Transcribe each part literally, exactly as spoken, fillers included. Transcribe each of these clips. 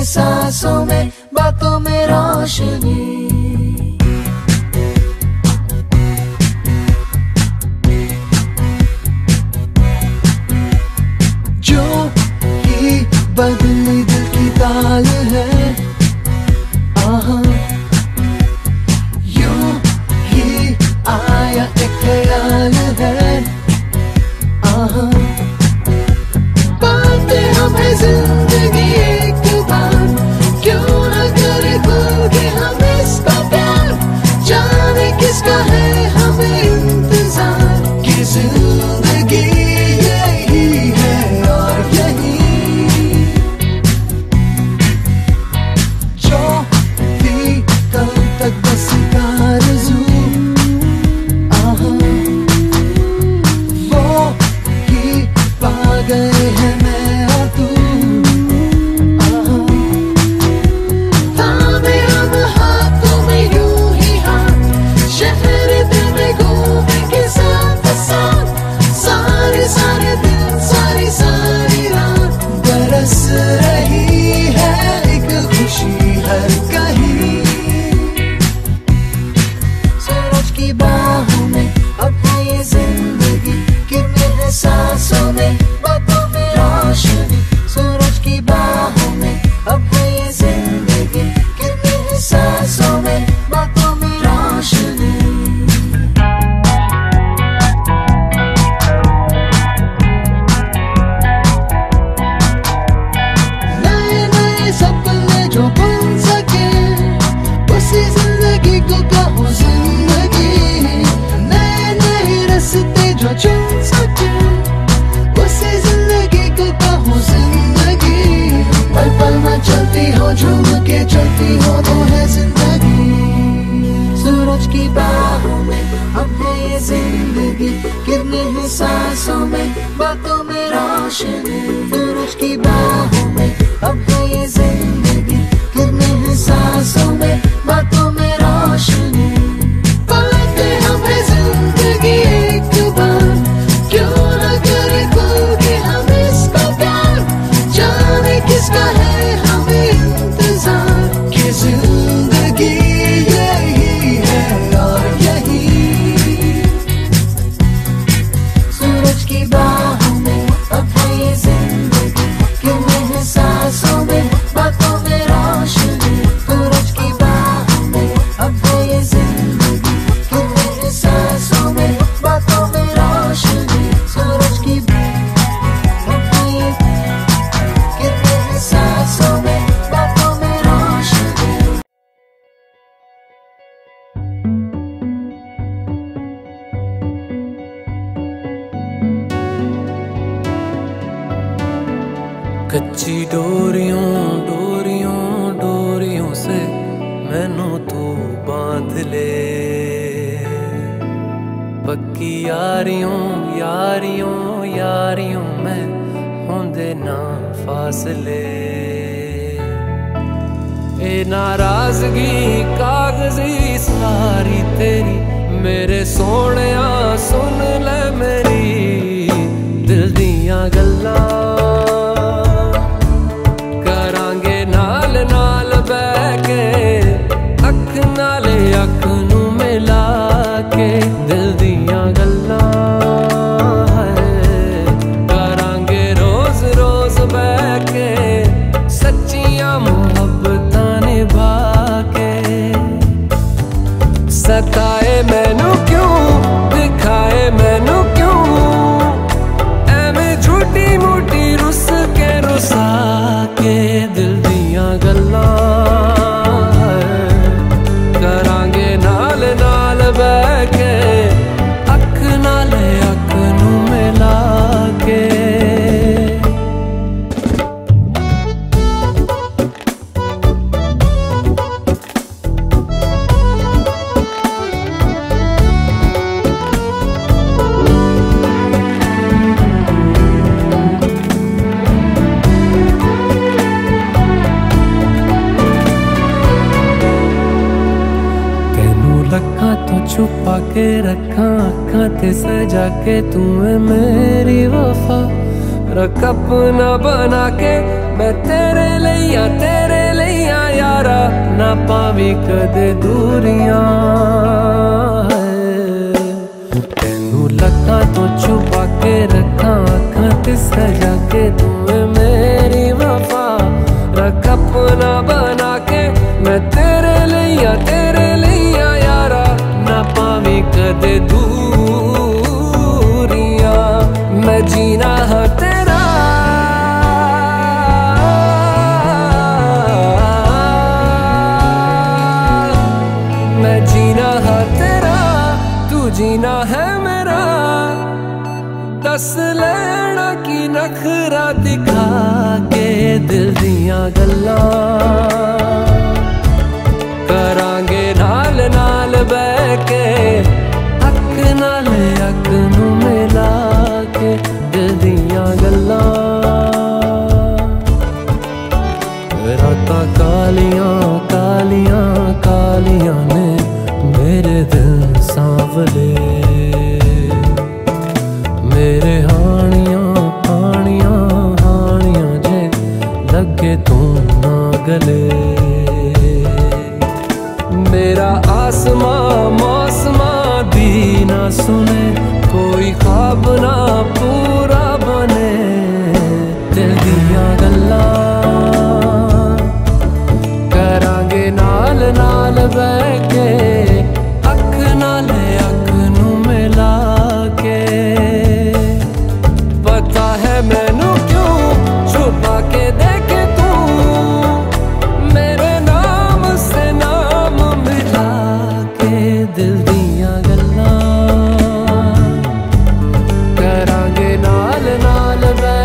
सांसों में, बातों में रोशनी। जो ही बदली दिल की ताल है, आहा यूं ही आया एक ख्याल है, आहा पाते हमें जिंदगी एक बार, क्यों न करे खुल के हम इसका प्यार। जाने किसका है हमें इंतजार, कि जिंदगी यही है और यही। जो भी कल तक बस आरज़ू, आहा वो ही पा गए हैं मैं और तू, आहा थामे हम हाथों में यूं ही हाथ, शहर दिल में घूमेंगे साथ साथ। सारे सारे दिन सारी सारी रात, बरस रही है एक खुशी हर कहीं। सूरज की बाहों में अब है ये जिंदगी, कितने हैं सांसों में, बातों में रोशनी। सूरज की बाहों में अब है ये जिंदगी, कितने हैं सांसों में, बातों में रोशनी। नए नए सपने जो बन सके, उसी जिंदगी को कहो जिंदगी। नए नए रास्ते जो चुन सके, उसी जिंदगी को कहो जिंदगी। पल पल में चलती हो, झूम के चलती हो, तो है जिंदगी। सूरज की बाहों में अब है ये जिंदगी, कितने हैं सांसों में, बातों में रोशनी। सूरज की बाहों में अब है ये जिंदगी, कितने हैं सांसों में, बातों में रोशनी। पाते हमें जिंदगी एक बार, क्यों न करे खुल के हम इसका प्यार। जाने किसका है हमें इंतजार, कि जिंदगी यही है और यही। सूरज की बाहों में अब है ये जिंदगी, कितने हैं सांसों में, बातों में रोशनी। सूरज की बाहों में अब है ये जिंदगी, कितने हैं सांसों में, बातों में रोशनी। सूरज की अब है ये कितने हैं सांसों में, बातों में रोशनी। कच्ची डोरियों डोरियों डोरियों से मैनू तू बांध ले, पक्की यारियों यारियों यारियों में होंदे ना फासले। ए नाराजगी कागजी सारी तेरी, मेरे सोहणिया सुन ले मेरी दिल दियां गल्लां। करांगे नाल नाल बैठ के, अख नाले अख नू मिला के, दिल दियां गल्लां है। करांगे रोज रोज बैठ के, सच्चियां मुहब्बतां निभा के। सताए मैनू क्यों, दिखाए मैनू क्यों, एवें झूठी मूठी रुस के रुसा के, दिल दियां गल्लां करांगे नाल नाल बैठ के, अख नाले अख नू मिला के। छुपा के रखा अखा ते सजा के, तू है मेरी वफा। रख अपना बना के मैं तेरे लिया तेरे लिया यारा ना पावी कदे दूरियां। तेनू लखां तो छुपा के रखा अखां ते सजा के तू मेरी वफा रख अपना बना के। मैं तेरे लिया तेरे लिया यारा ना पावी कदे दूरियां। मैं जीना है तेरा मैं जीना है तेरा तू जीना है मेरा। दस लेना की नखरा दिखा के दिल दियां गल्लां करांगे नाल नाल बह के। अख नाल अख नू मिला के दिल दियां गल्लां। रातां कालियां कालियां कालियां ने मेरे दिल सांवले। मेरे हानियां हानियां हानियां जे लगे तू ना गले। मेरा आसमां मौसमां दी ना सुने कोई ख्वाब ना पूरा बने। दिल दियां गल्लां करांगे नाल नाल बह के। अख नाल अख नू मिला के। पता है मैनू क्यों छुपा के देखे तू मेरे नाम से नाम मिला के। दिल दियां गल्लां करांगे नाल नाल बह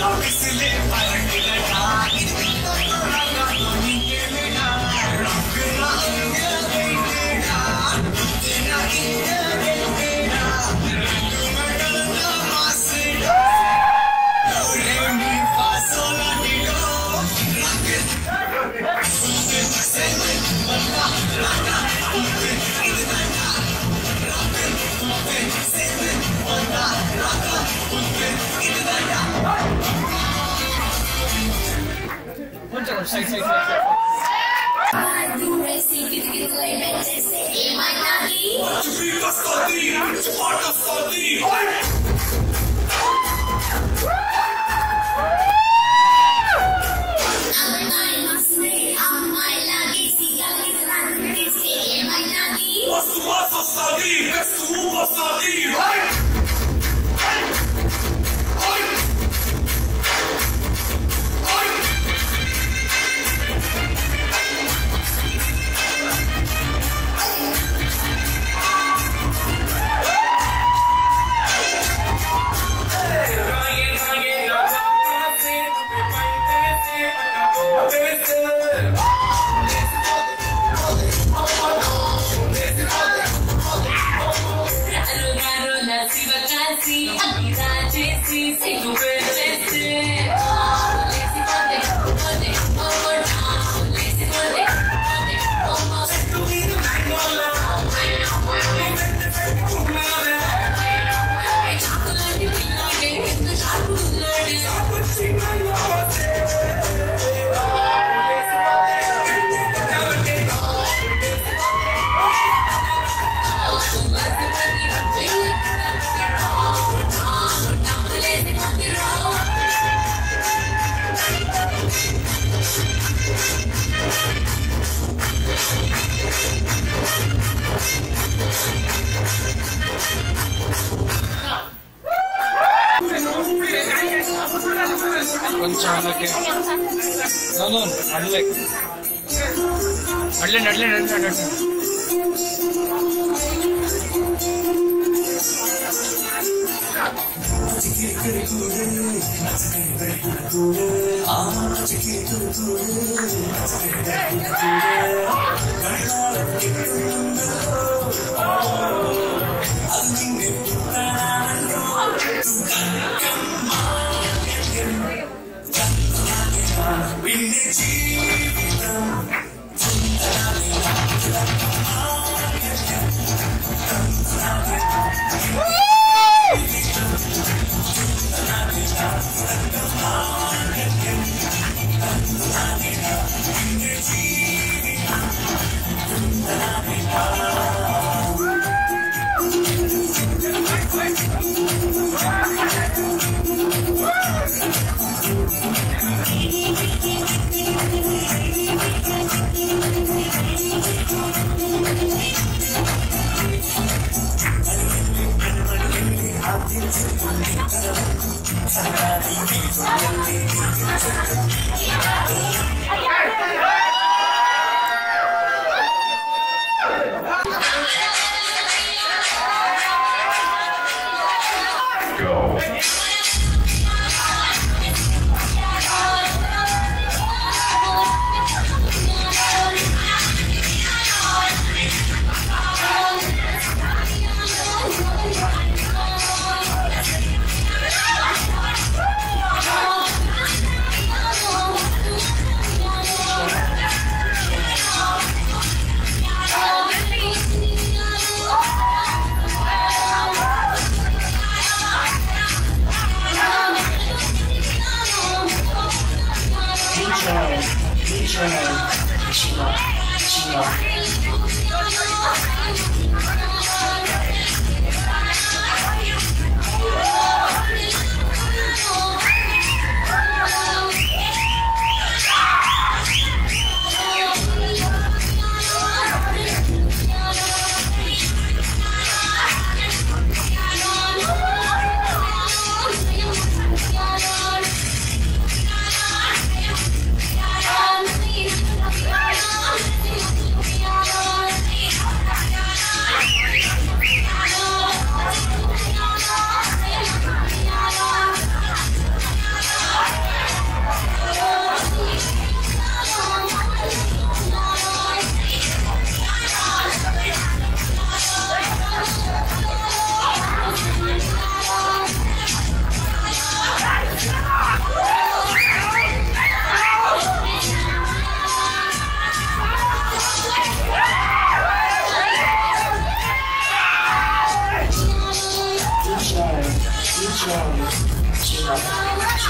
Side, side, side, side. Okay. No, no, unlike. Adlin, Adlin, Adlin, Adlin.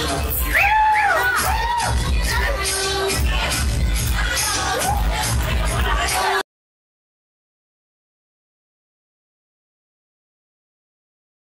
Yeah.